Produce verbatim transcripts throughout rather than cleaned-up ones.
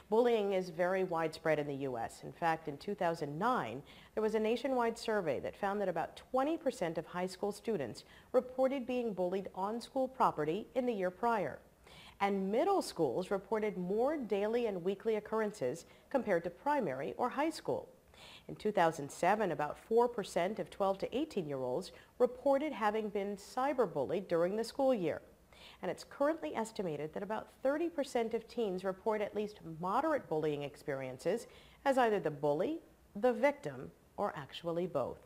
Bullying is very widespread in the U S. In fact, in two thousand nine, there was a nationwide survey that found that about twenty percent of high school students reported being bullied on school property in the year prior. And middle schools reported more daily and weekly occurrences compared to primary or high school. In two thousand seven, about four percent of twelve to eighteen-year-olds reported having been cyberbullied during the school year. And it's currently estimated that about thirty percent of teens report at least moderate bullying experiences as either the bully, the victim, or actually both.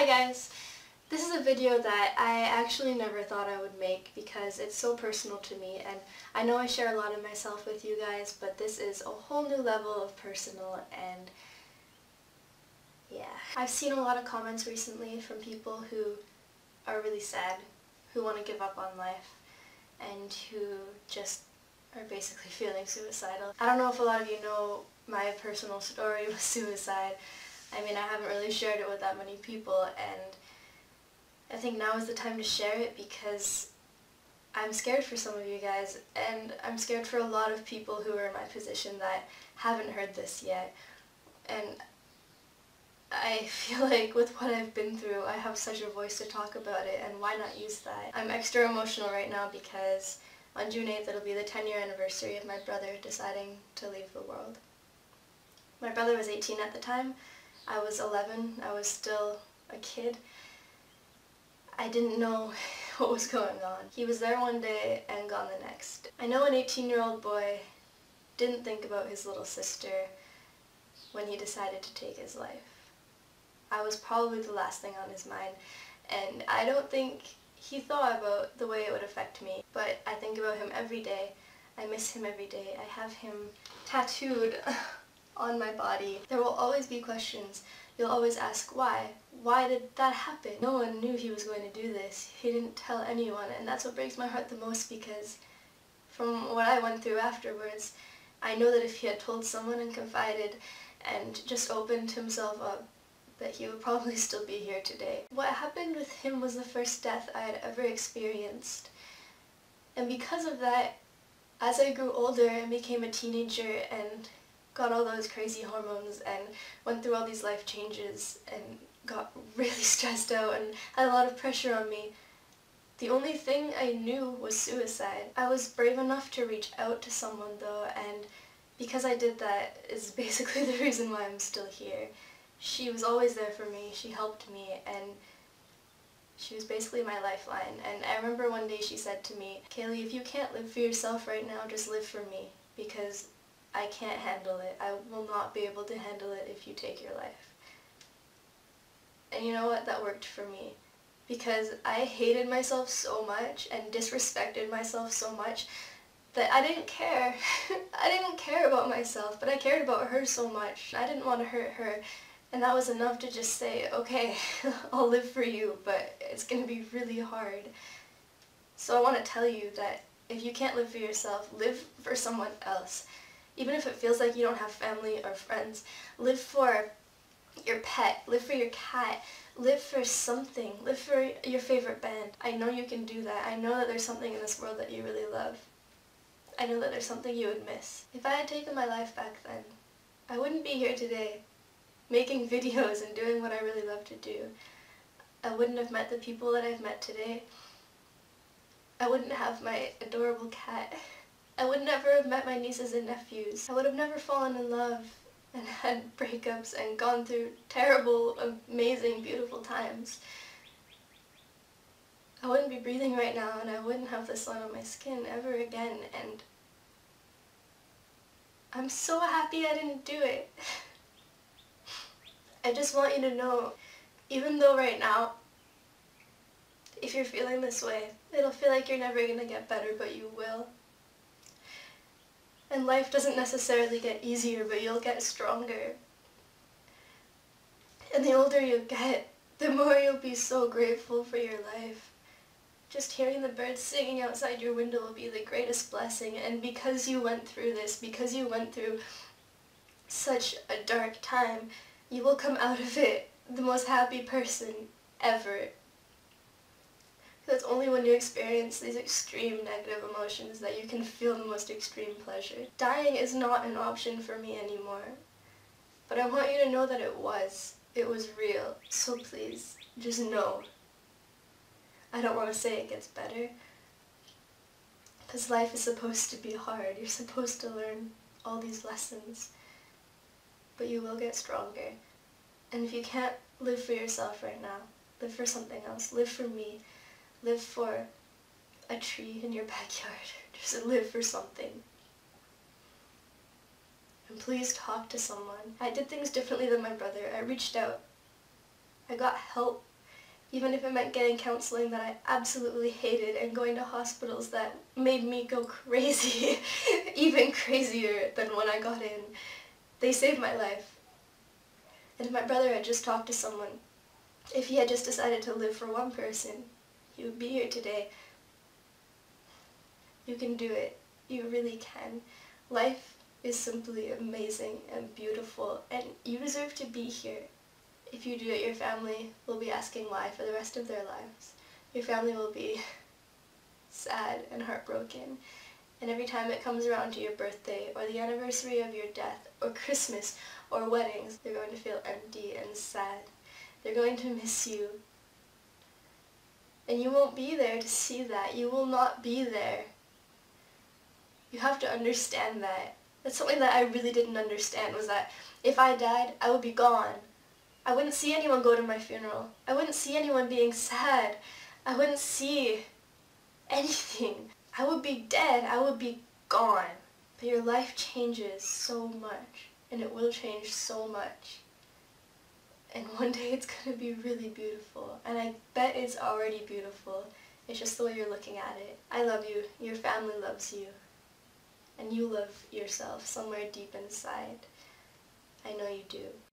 Hi guys! This is a video that I actually never thought I would make because it's so personal to me, and I know I share a lot of myself with you guys, but this is a whole new level of personal, and yeah. I've seen a lot of comments recently from people who are really sad, who want to give up on life, and who just are basically feeling suicidal. I don't know if a lot of you know my personal story with suicide. I mean, I haven't really shared it with that many people, and I think now is the time to share it because I'm scared for some of you guys, and I'm scared for a lot of people who are in my position that haven't heard this yet. And I feel like with what I've been through, I have such a voice to talk about it, and why not use that? I'm extra emotional right now because on June eighth it'll be the ten year anniversary of my brother deciding to leave the world. My brother was eighteen at the time. I was eleven. I was still a kid. I didn't know what was going on. He was there one day and gone the next. I know an eighteen year old boy didn't think about his little sister when he decided to take his life. I was probably the last thing on his mind, and I don't think he thought about the way it would affect me, but I think about him every day. I miss him every day. I have him tattooed on my body. There will always be questions. You'll always ask why. Why did that happen? No one knew he was going to do this. He didn't tell anyone, and that's what breaks my heart the most, because from what I went through afterwards, I know that if he had told someone and confided and just opened himself up, that he would probably still be here today. What happened with him was the first death I had ever experienced. And because of that, as I grew older and became a teenager and got all those crazy hormones and went through all these life changes and got really stressed out and had a lot of pressure on me, the only thing I knew was suicide. I was brave enough to reach out to someone though, and because I did that is basically the reason why I'm still here. She was always there for me, she helped me, and she was basically my lifeline. And I remember one day she said to me, "Kaylee, if you can't live for yourself right now, just live for me, because I can't handle it. I will not be able to handle it if you take your life." And you know what? That worked for me, because I hated myself so much and disrespected myself so much that I didn't care. I didn't care about myself, but I cared about her so much. I didn't want to hurt her. And that was enough to just say, okay, I'll live for you, but it's going to be really hard. So I want to tell you that if you can't live for yourself, live for someone else. Even if it feels like you don't have family or friends, live for your pet, live for your cat, live for something, live for your favorite band. I know you can do that. I know that there's something in this world that you really love. I know that there's something you would miss. If I had taken my life back then, I wouldn't be here today, making videos and doing what I really love to do. I wouldn't have met the people that I've met today. I wouldn't have my adorable cat. I would never have met my nieces and nephews. I would have never fallen in love and had breakups and gone through terrible, amazing, beautiful times. I wouldn't be breathing right now, and I wouldn't have the sun on my skin ever again, and I'm so happy I didn't do it. I just want you to know, even though right now, if you're feeling this way, it'll feel like you're never gonna get better, but you will. And life doesn't necessarily get easier, but you'll get stronger. And the older you get, the more you'll be so grateful for your life. Just hearing the birds singing outside your window will be the greatest blessing, and because you went through this, because you went through such a dark time, you will come out of it the most happy person ever. Because it's only when you experience these extreme negative emotions that you can feel the most extreme pleasure. Dying is not an option for me anymore. But I want you to know that it was. It was real. So please, just know. I don't want to say it gets better, because life is supposed to be hard. You're supposed to learn all these lessons. But you will get stronger. And if you can't live for yourself right now, live for something else. Live for me. Live for a tree in your backyard. Just live for something. And please talk to someone. I did things differently than my brother. I reached out. I got help even if it meant getting counseling that I absolutely hated and going to hospitals that made me go crazy, even crazier than when I got in. They saved my life. And if my brother had just talked to someone, if he had just decided to live for one person, he would be here today. You can do it. You really can. Life is simply amazing and beautiful, and you deserve to be here. If you do it, your family will be asking why for the rest of their lives. Your family will be sad and heartbroken. And every time it comes around to your birthday, or the anniversary of your death, or Christmas, or weddings, they're going to feel empty and sad. They're going to miss you. And you won't be there to see that. You will not be there. You have to understand that. That's something that I really didn't understand, was that if I died, I would be gone. I wouldn't see anyone go to my funeral. I wouldn't see anyone being sad. I wouldn't see anything. I would be dead. I would be gone. But your life changes so much, and it will change so much. And one day it's going to be really beautiful, and I bet it's already beautiful. It's just the way you're looking at it. I love you. Your family loves you. And you love yourself somewhere deep inside. I know you do.